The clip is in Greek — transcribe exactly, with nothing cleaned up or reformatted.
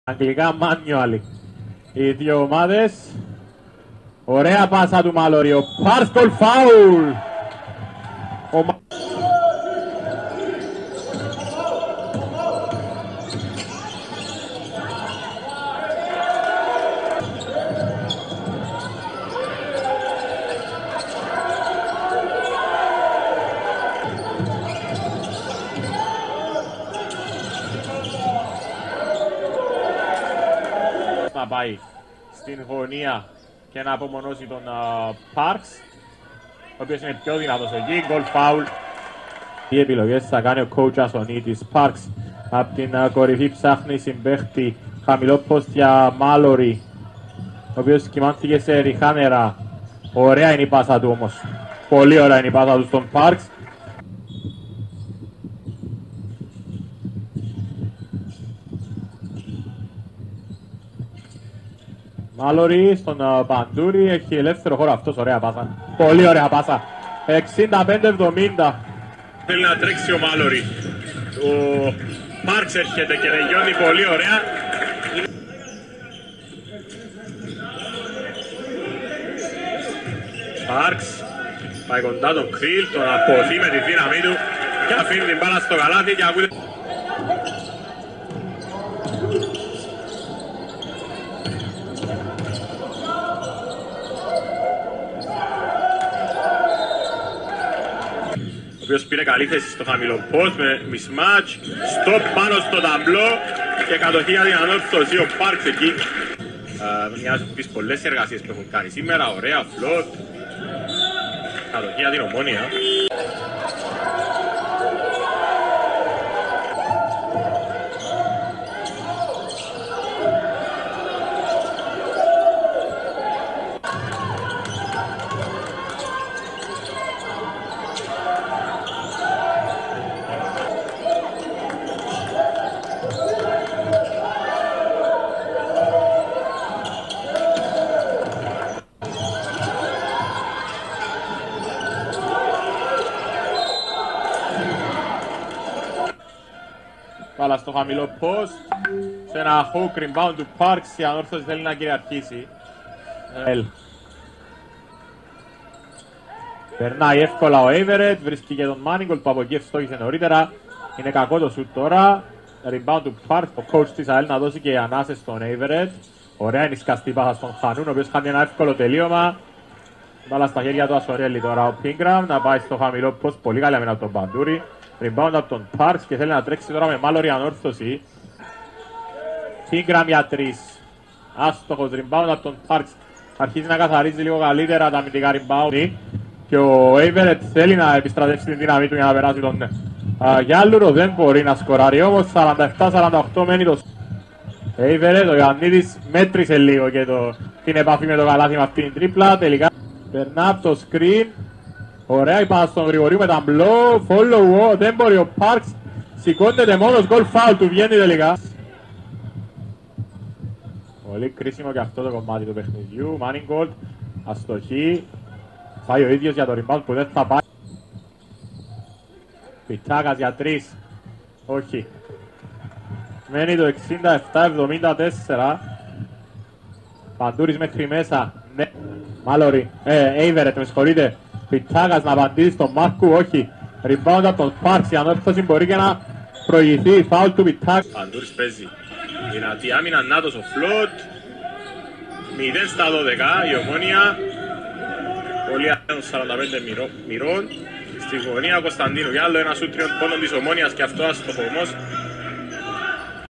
Αγγλικά manually. Οι δύο ομάδες. Ωραία πάσα του Μάλορι. Ο Πάρσκολ φάουλ. Ο... να πάει στην γωνία και να απομονώσει τον Πάρξ, ο οποίος είναι πιο δυνατός εκεί. Γκολ φάουλ. Τι επιλογές θα κάνει ο coach Ασονίτης. Πάρξ από την uh, κορυφή ψάχνει συμπαίχτη, χαμηλό post για Μάλορι, ο οποίος κοιμάνθηκε σε ριχά νερά. Ωραία είναι η πάσα του όμως, πολύ ωραία είναι η πάσα του στον Πάρξ. Μάλορι στον uh, Παντούρη, έχει ελεύθερο χώρο αυτός, ωραία πάσα. Πολύ ωραία πάσα. εξήντα πέντε εβδομήντα. Θέλει να τρέξει ο Μάλορι. Ο Πάρξ έρχεται και τελειώνει πολύ ωραία. Πάρξ πάει κοντά τον Κρίλ, τον αποθεί με τη δύναμή του και αφήνει την μπάλα στο καλάθι και ακούει. Ο οποίος πήρε καλή θέση στο χαμηλό post με mismatch, stop πάνω στο ταμπλό και κατοχή για την ανόρθωση. Ο Πάρξ εκεί. Μοιάζουν τις πολλές εργασίες που έχουν κάνει σήμερα, ωραία, φλότ. Κατοχή για την Ομόνια. Πάλα στο χαμηλό post, σε ένα hook rebound του Πάρξ, η ανόρθωση θέλει να κυριαρχήσει. Ελ. Περνάει εύκολα ο Έιβερετ, βρίσκει και τον Μάνιγκολ που από εκεί ευστόχησε νωρίτερα. Είναι κακό το σουτ τώρα. Rebound του Πάρξ, ο coach της ΑΕΛ να δώσει και ανάσες στον Έιβερετ. Ωραία είναι η σκαστή πάσα στον Χανούν, ο οποίος χάνει ένα εύκολο τελείωμα. Πάλα στα χέρια του Ασορέλη τώρα ο Πίνγκραμ, να πάει στο χαμηλό post, πολύ καλή αμήνα από τον Παντούρη. Rebound από τον Πάρξ και θέλει να τρέξει τώρα με Μάλορι ανόρθωση. Πίνγκραμ για τρεις. Άστοχος rebound από τον Πάρξ. Αρχίζει να καθαρίζει λίγο καλύτερα τα αμυντικά rebound. Και ο Έιβερετ θέλει να επιστρατεύσει την δύναμή του για να περάσει τον uh, Γιάλουρο. Δεν μπορεί να σκοράρει όμως. σαράντα επτά σαράντα οκτώ μένει το Έιβερετ. Ο Ιωαννίδης μέτρησε λίγο και το, την επαφή με το καλάθι με αυτήν την τρίπλα. Τελικά περνά από το screen. Ωραία η πάσα στον Γρηγορίου με ταμπλό, follow, δεν μπορεί ο Πάρξ, σηκώνεται μόνος, γκολ φάουλ του βγαίνει τελικά. Πολύ κρίσιμο και αυτό το κομμάτι του παιχνιδιού, Μάνιγκολ, αστοχή, πάει ο ίδιος για το rebound που δεν θα πάει. Πιτσάκας για τρεις, όχι. Μένει το εξήντα επτά εβδομήντα τέσσερα. Παντούρης μέχρι μέσα, ναι. Μάλορι, ε, Έιβερετ με συγχωρείτε. Πιτσάκας να απαντήσει στον Μάρκου, όχι. Rebound από τον Πάρξ, η ανόρθωση μπορεί και να προηγηθεί. Φάουλ του Πιτσάκ. Παντούρης παίζει. Δυνατή άμυνα, νάτος ο φλότ. μηδέν στα δώδεκα η Ομόνια. Πολύ άδειο σαράντα πέντε μοιρών. Στη γωνία Κωνσταντίνου. Για άλλο ένα σούτριον πόνον της Ομόνιας και αυτό άστοχο όμως.